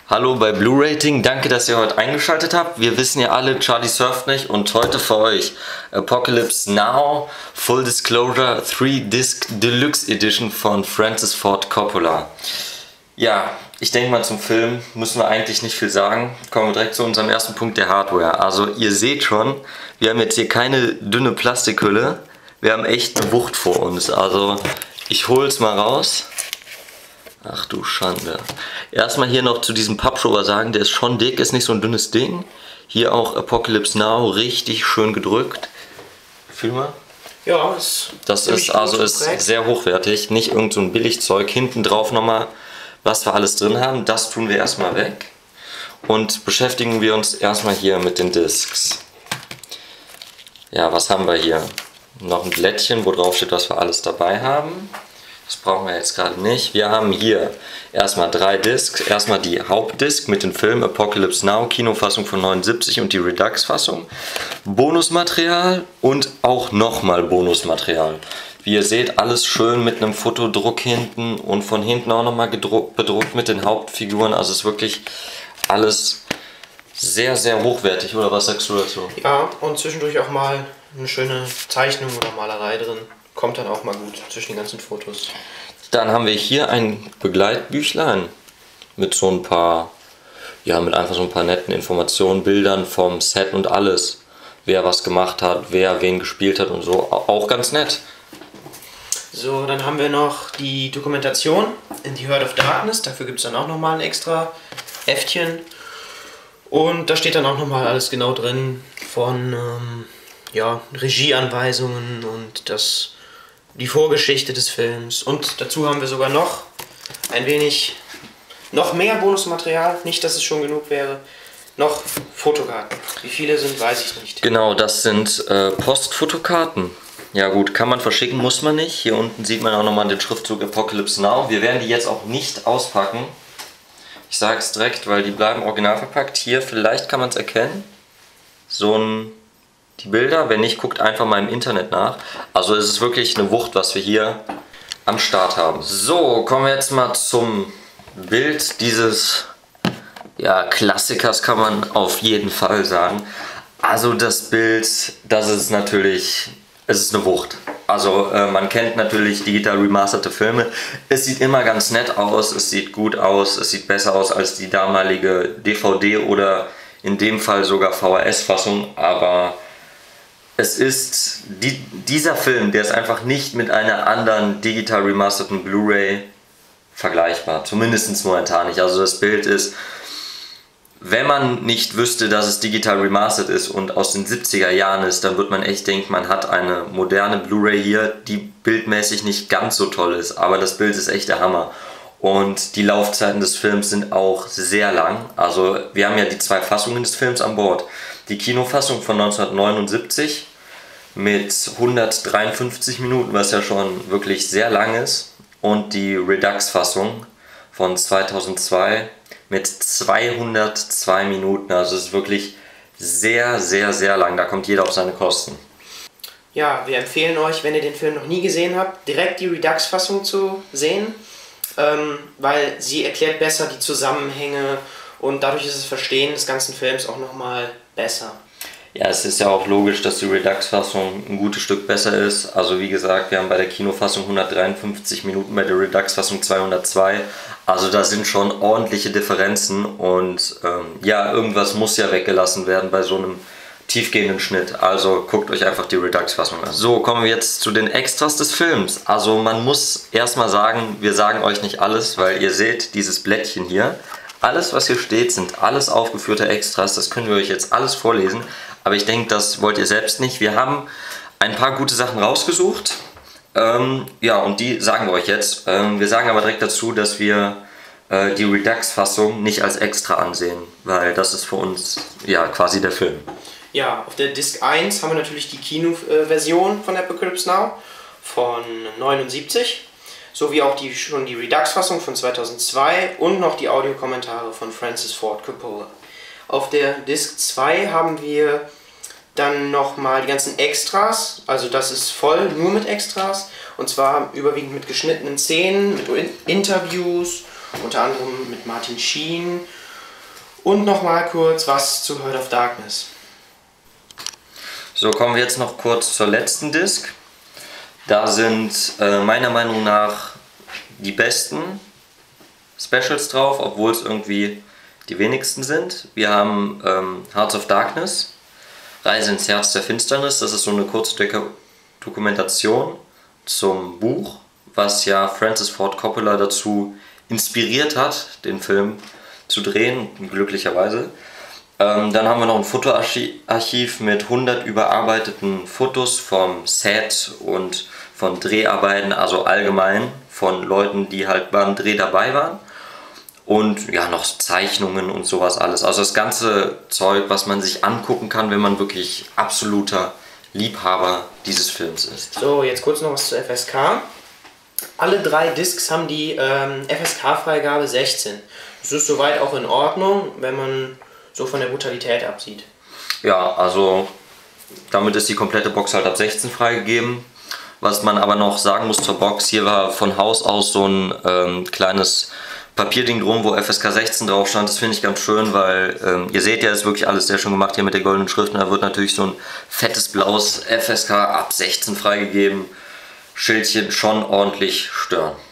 Hallo bei Blue Rating, danke, dass ihr heute eingeschaltet habt. Wir wissen ja alle, Charlie surft nicht und heute für euch Apocalypse Now Full Disclosure 3-Disc Deluxe Edition von Francis Ford Coppola. Ja, ich denke mal, zum Film müssen wir eigentlich nicht viel sagen. Kommen wir direkt zu unserem ersten Punkt, der Hardware. Also ihr seht schon, wir haben jetzt hier keine dünne Plastikhülle, wir haben echt eine Wucht vor uns. Also ich hole es mal raus. Ach du Schande. Erstmal hier noch zu diesem Pappschober sagen, der ist schon dick, ist nicht so ein dünnes Ding. Hier auch Apocalypse Now, richtig schön gedrückt. Fühl mal. Ja, das ist also sehr hochwertig, nicht irgend so ein Billigzeug. Hinten drauf nochmal, was wir alles drin haben, das tun wir erstmal weg. Und beschäftigen wir uns erstmal hier mit den Discs. Ja, was haben wir hier? Noch ein Blättchen, wo drauf steht, was wir alles dabei haben. Das brauchen wir jetzt gerade nicht. Wir haben hier erstmal 3 Discs. Erstmal die Hauptdisc mit dem Film Apocalypse Now, Kinofassung von 79 und die Redux-Fassung. Bonusmaterial und auch nochmal Bonusmaterial. Wie ihr seht, alles schön mit einem Fotodruck hinten und von hinten auch nochmal bedruckt mit den Hauptfiguren. Also ist wirklich alles sehr, sehr hochwertig. Oder was sagst du dazu? Ja, und zwischendurch auch mal eine schöne Zeichnung oder Malerei drin. Kommt dann auch mal gut zwischen den ganzen Fotos. Dann haben wir hier ein Begleitbüchlein mit so ein paar, ja, mit einfach so ein paar netten Informationen, Bildern vom Set und alles. Wer was gemacht hat, wer wen gespielt hat und so. Auch ganz nett. So, dann haben wir noch die Dokumentation in The Heart of Darkness. Dafür gibt es dann auch nochmal ein extra Heftchen. Und da steht dann auch nochmal alles genau drin von ja, Regieanweisungen und die Vorgeschichte des Films. Und dazu haben wir sogar noch ein wenig, noch mehr Bonusmaterial. Nicht, dass es schon genug wäre. Noch Fotokarten. Wie viele sind, weiß ich nicht. Genau, das sind Postfotokarten. Ja gut, kann man verschicken, muss man nicht. Hier unten sieht man auch nochmal den Schriftzug Apocalypse Now. Wir werden die jetzt auch nicht auspacken. Ich sage es direkt, weil die bleiben original verpackt. Hier, vielleicht kann man es erkennen. Die Bilder, wenn nicht, guckt einfach mal im Internet nach. Also es ist wirklich eine Wucht, was wir hier am Start haben. So, kommen wir jetzt mal zum Bild dieses, ja, Klassikers, kann man auf jeden Fall sagen. Also das Bild, das ist natürlich, es ist eine Wucht. Also man kennt natürlich digital remasterte Filme. Es sieht immer ganz nett aus, es sieht gut aus, es sieht besser aus als die damalige DVD oder in dem Fall sogar VHS-Fassung, aber es ist, dieser Film, der ist einfach nicht mit einer anderen digital remasterten Blu-ray vergleichbar. Zumindest momentan nicht. Also das Bild ist, wenn man nicht wüsste, dass es digital remastered ist und aus den 70er Jahren ist, dann wird man echt denken, man hat eine moderne Blu-ray hier, die bildmäßig nicht ganz so toll ist. Aber das Bild ist echt der Hammer. Und die Laufzeiten des Films sind auch sehr lang. Also wir haben ja die 2 Fassungen des Films an Bord. Die Kinofassung von 1979 mit 153 Minuten, was ja schon wirklich sehr lang ist. Und die Redux-Fassung von 2002 mit 202 Minuten. Also es ist wirklich sehr, sehr, sehr lang. Da kommt jeder auf seine Kosten. Ja, wir empfehlen euch, wenn ihr den Film noch nie gesehen habt, direkt die Redux-Fassung zu sehen. Weil sie erklärt besser die Zusammenhänge und dadurch ist das Verstehen des ganzen Films auch nochmal besser. Ja, es ist ja auch logisch, dass die Redux-Fassung ein gutes Stück besser ist. Also wie gesagt, wir haben bei der Kinofassung 153 Minuten, bei der Redux-Fassung 202. Also da sind schon ordentliche Differenzen und ja, irgendwas muss ja weggelassen werden bei so einem tiefgehenden Schnitt. Also guckt euch einfach die Redux-Fassung an. So, kommen wir jetzt zu den Extras des Films. Also man muss erstmal sagen, wir sagen euch nicht alles, weil ihr seht dieses Blättchen hier. Alles, was hier steht, sind alles aufgeführte Extras. Das können wir euch jetzt alles vorlesen. Aber ich denke, das wollt ihr selbst nicht. Wir haben ein paar gute Sachen rausgesucht. Ja, und die sagen wir euch jetzt. Wir sagen aber direkt dazu, dass wir die Redux-Fassung nicht als Extra ansehen. Weil das ist für uns ja quasi der Film. Ja, auf der Disc 1 haben wir natürlich die Kinoversion von Apocalypse Now von 79. Sowie auch schon die Redux-Fassung von 2002 und noch die Audiokommentare von Francis Ford Coppola. Auf der Disc 2 haben wir dann nochmal die ganzen Extras, also das ist voll nur mit Extras, und zwar überwiegend mit geschnittenen Szenen, mit Interviews, unter anderem mit Martin Sheen Und nochmal kurz was zu Heart of Darkness. So, kommen wir jetzt noch kurz zur letzten Disc. Da sind meiner Meinung nach die besten Specials drauf, obwohl es irgendwie die wenigsten sind. Wir haben Hearts of Darkness, Reise ins Herz der Finsternis. Das ist so eine kurze Dokumentation zum Buch, was ja Francis Ford Coppola dazu inspiriert hat, den Film zu drehen, glücklicherweise. Dann haben wir noch ein Fotoarchiv mit 100 überarbeiteten Fotos vom Set und von Dreharbeiten, also allgemein von Leuten, die halt beim Dreh dabei waren. Und ja, noch Zeichnungen und sowas alles. Also das ganze Zeug, was man sich angucken kann, wenn man wirklich absoluter Liebhaber dieses Films ist. So, jetzt kurz noch was zur FSK. Alle 3 Discs haben die FSK-Freigabe 16. Das ist soweit auch in Ordnung, wenn man so von der Brutalität absieht. Ja, also damit ist die komplette Box halt ab 16 freigegeben. Was man aber noch sagen muss zur Box, hier war von Haus aus so ein kleines Papierding drum, wo FSK 16 drauf stand. Das finde ich ganz schön, weil ihr seht ja, ist wirklich alles sehr schön gemacht hier mit der goldenen Schrift. Und da wird natürlich so ein fettes blaues FSK ab 16 freigegeben. Schildchen schon ordentlich stören.